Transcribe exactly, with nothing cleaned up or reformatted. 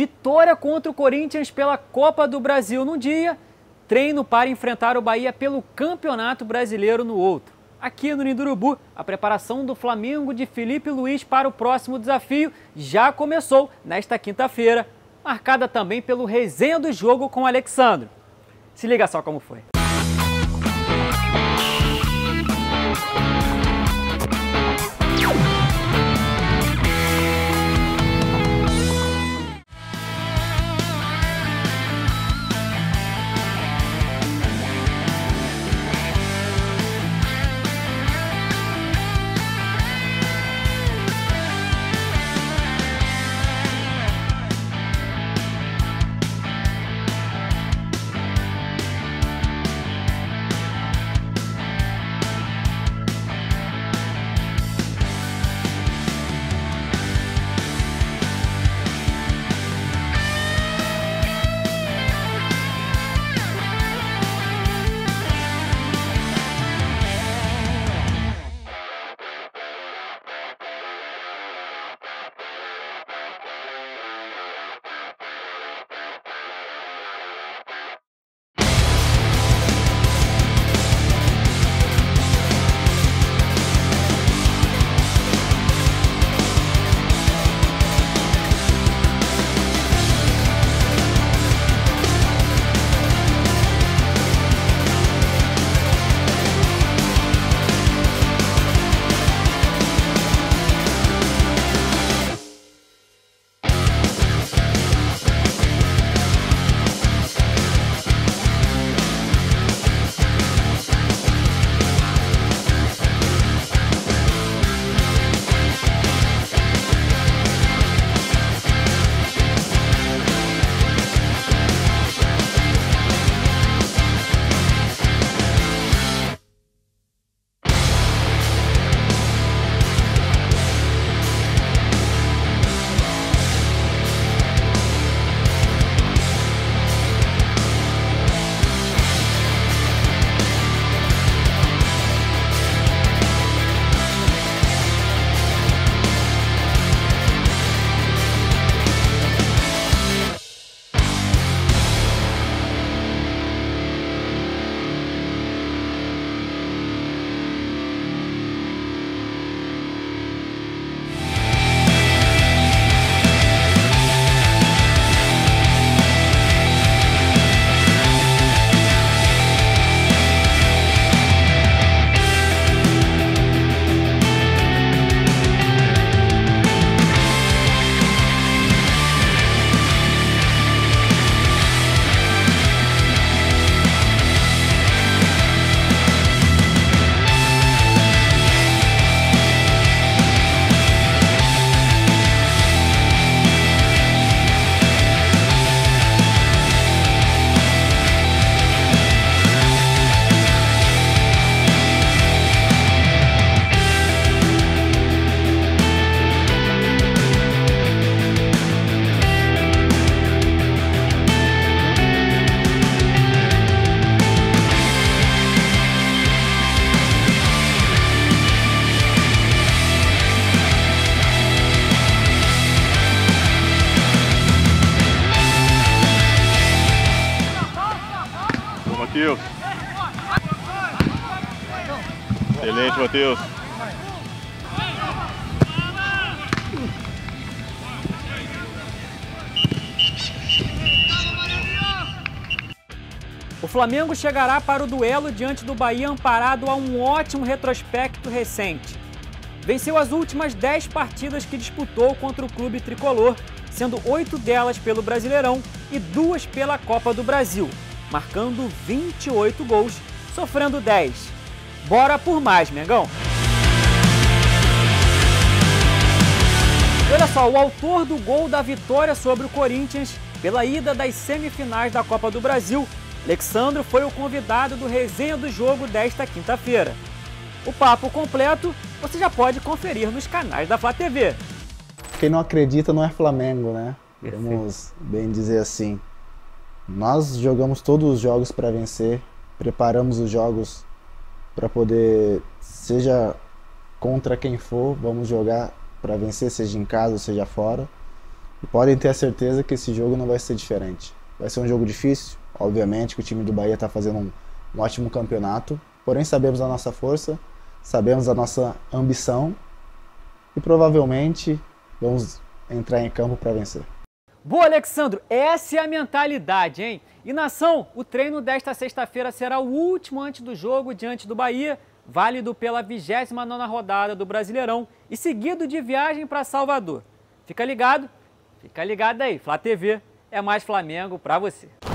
Vitória contra o Corinthians pela Copa do Brasil num dia, treino para enfrentar o Bahia pelo Campeonato Brasileiro no outro. Aqui no Ninho do Urubu, a preparação do Flamengo de Felipe Luiz para o próximo desafio já começou nesta quinta-feira, marcada também pelo resenha do jogo com Alex Sandro. Se liga só como foi. Matheus. Excelente, Matheus. O Flamengo chegará para o duelo diante do Bahia amparado a um ótimo retrospecto recente. Venceu as últimas dez partidas que disputou contra o clube tricolor, sendo oito delas pelo Brasileirão e duas pela Copa do Brasil, marcando vinte e oito gols, sofrendo dez. Bora por mais, Mengão! Olha só, o autor do gol da vitória sobre o Corinthians pela ida das semifinais da Copa do Brasil, Alex Sandro, foi o convidado do resenha do jogo desta quinta-feira. O papo completo você já pode conferir nos canais da FlaTV. Quem não acredita não é Flamengo, né? Vamos bem dizer assim. Nós jogamos todos os jogos para vencer, preparamos os jogos para poder, seja contra quem for, vamos jogar para vencer, seja em casa ou seja fora. E podem ter a certeza que esse jogo não vai ser diferente. Vai ser um jogo difícil, obviamente que o time do Bahia está fazendo um, um ótimo campeonato, porém sabemos a nossa força, sabemos a nossa ambição e provavelmente vamos entrar em campo para vencer. Boa, Alex Sandro, essa é a mentalidade, hein? E nação, o treino desta sexta-feira será o último antes do jogo diante do Bahia, válido pela vigésima nona rodada do Brasileirão e seguido de viagem para Salvador. Fica ligado, fica ligado aí, FlaTV é mais Flamengo para você.